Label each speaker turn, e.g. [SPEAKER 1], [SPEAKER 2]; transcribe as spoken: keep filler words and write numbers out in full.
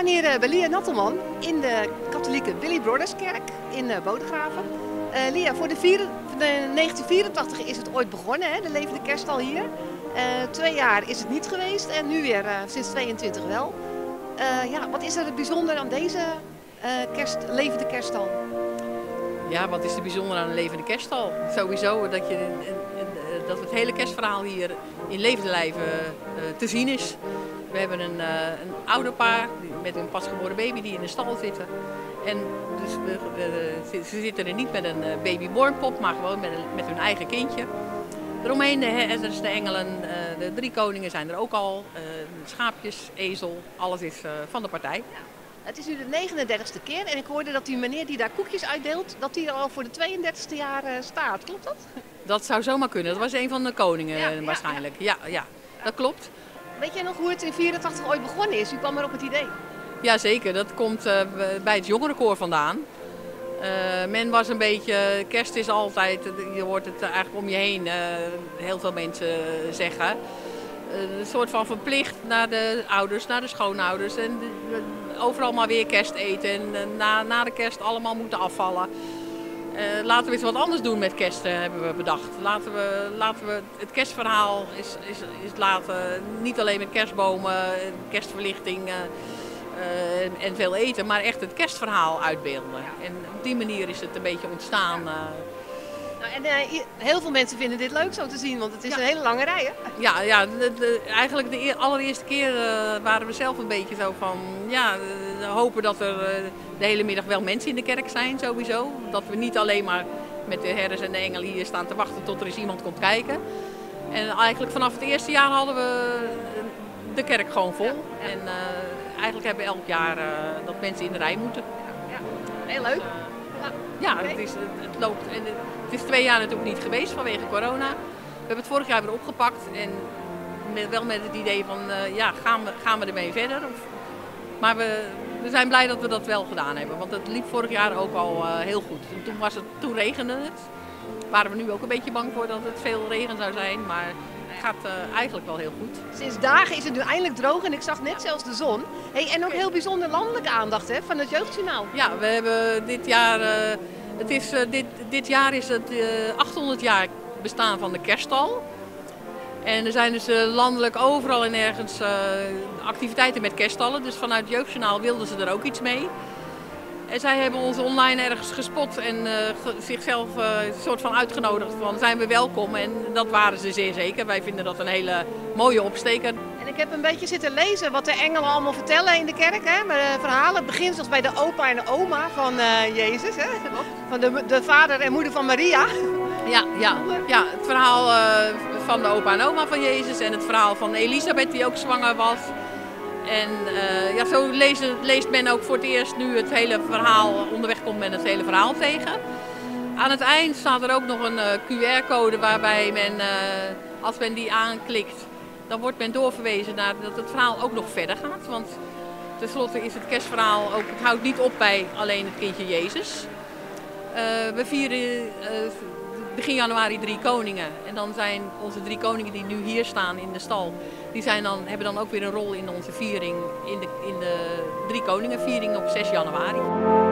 [SPEAKER 1] staan hier uh, bij Lia Nattelman in de katholieke Willy Brotherskerk in uh, Bodegraven. Uh, Lia, voor de, vier, de negentien vierentachtig is het ooit begonnen, hè, de levende kerststal hier. Uh, twee jaar is het niet geweest en nu weer uh, sinds tweeëntwintig wel. Uh, ja, wat is er het bijzonder aan deze uh, kerst, levende kerststal?
[SPEAKER 2] Ja, wat is er bijzonder aan een levende kerststal? Sowieso dat, je, dat het hele kerstverhaal hier in levende lijven uh, te zien is. We hebben een, uh, een ouderpaar met een pasgeboren baby die in de stal zitten. En dus de, de, de, ze zitten er niet met een babyborn pop, maar gewoon met, een, met hun eigen kindje. Eromheen de, dus de engelen, uh, de drie koningen zijn er ook al. Uh, schaapjes, ezel, alles is uh, van de partij.
[SPEAKER 1] Ja. Het is nu de negenendertigste keer en ik hoorde dat die meneer die daar koekjes uitdeelt, dat die er al voor de tweeëndertigste jaar uh, staat. Klopt dat?
[SPEAKER 2] Dat zou zomaar kunnen. Dat was een van de koningen ja, uh, waarschijnlijk. Ja, ja. ja, dat klopt.
[SPEAKER 1] Weet jij nog hoe het in vierentachtig ooit begonnen is? U kwam er op het idee.
[SPEAKER 2] Jazeker, dat komt uh, bij het jongerenkoor vandaan. Uh, men was een beetje, kerst is altijd, je hoort het eigenlijk om je heen, uh, heel veel mensen zeggen. Uh, een soort van verplicht naar de ouders, naar de schoonouders. En uh, overal maar weer kerst eten en uh, na, na de kerst allemaal moeten afvallen. Uh, laten we eens wat anders doen met kerst, uh, hebben we bedacht. Laten we, laten we het kerstverhaal is, is, is laten, niet alleen met kerstbomen, kerstverlichting uh, uh, en, en veel eten, maar echt het kerstverhaal uitbeelden. En op die manier is het een beetje ontstaan. Uh.
[SPEAKER 1] Nou, en uh, heel veel mensen vinden dit leuk zo te zien, want het is ja. een hele lange rij, hè?
[SPEAKER 2] Ja, ja de, de, eigenlijk de eer, allereerste keer uh, waren we zelf een beetje zo van, ja, uh, hopen dat er uh, de hele middag wel mensen in de kerk zijn sowieso. Dat we niet alleen maar met de herders en de engelen hier staan te wachten tot er eens iemand komt kijken. En eigenlijk vanaf het eerste jaar hadden we de kerk gewoon vol. Ja, ja. En uh, eigenlijk hebben we elk jaar uh, dat mensen in de rij moeten.
[SPEAKER 1] Ja, ja. Heel leuk.
[SPEAKER 2] Ja, het, is, het loopt. En het is twee jaar natuurlijk niet geweest vanwege corona. We hebben het vorig jaar weer opgepakt en met, wel met het idee van, uh, ja, gaan we, gaan we ermee verder? Of, maar we, we zijn blij dat we dat wel gedaan hebben, want het liep vorig jaar ook al uh, heel goed. En toen, was het, toen regende het. Waren we nu ook een beetje bang voor dat het veel regen zou zijn, maar het gaat uh, eigenlijk wel heel goed.
[SPEAKER 1] Sinds dagen is het nu eindelijk droog en ik zag net zelfs de zon. Hey, en ook heel bijzonder landelijke aandacht, hè, van het Jeugdjournaal.
[SPEAKER 2] Ja, we hebben dit jaar, uh, het is, uh, dit, dit jaar is het uh, achthonderd jaar bestaan van de kerststal. En er zijn dus uh, landelijk overal en ergens uh, activiteiten met kerststallen. Dus vanuit het Jeugdjournaal wilden ze er ook iets mee. En zij hebben ons online ergens gespot en uh, ge zichzelf uh, een soort van uitgenodigd van zijn we welkom. En dat waren ze zeer zeker. Wij vinden dat een hele mooie opsteker.
[SPEAKER 1] En ik heb een beetje zitten lezen wat de engelen allemaal vertellen in de kerk. Hè? Maar de verhalen, het begint zoals bij de opa en de oma van uh, Jezus. Hè? Van de, de vader en moeder van Maria.
[SPEAKER 2] Ja, ja, ja het verhaal uh, van de opa en oma van Jezus en het verhaal van Elisabeth die ook zwanger was. En uh, ja, zo leest, leest men ook voor het eerst nu het hele verhaal, onderweg komt men het hele verhaal tegen. Aan het eind staat er ook nog een uh, Q R-code waarbij men, uh, als men die aanklikt, dan wordt men doorverwezen naar dat het verhaal ook nog verder gaat. Want tenslotte is het kerstverhaal ook, het houdt niet op bij alleen het kindje Jezus. Uh, we vieren uh, begin januari drie koningen en dan zijn onze drie koningen die nu hier staan in de stal, die zijn dan, hebben dan ook weer een rol in onze viering, in de, in de drie koningenviering op zes januari.